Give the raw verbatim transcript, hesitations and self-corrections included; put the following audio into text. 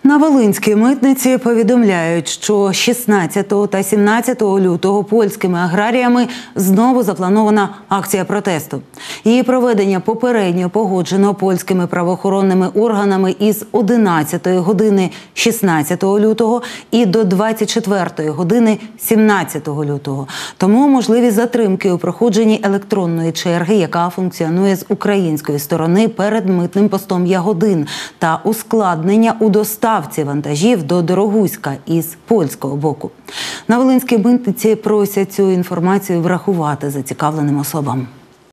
На Волинській митниці повідомляють, що шістнадцятого та сімнадцятого лютого польськими аграріями знову запланована акція протесту. Її проведення попередньо погоджено польськими правоохоронними органами із одинадцятої години шістнадцятого лютого і до двадцять четвертої години сімнадцятого лютого. Тому можливі затримки у проходженні електронної черги, яка функціонує з української сторони перед митним постом Ягодин, та ускладнення у доставці вантажів до Дорогуська із польського боку. На Волинській митниці просять цю інформацію врахувати зацікавленим особам.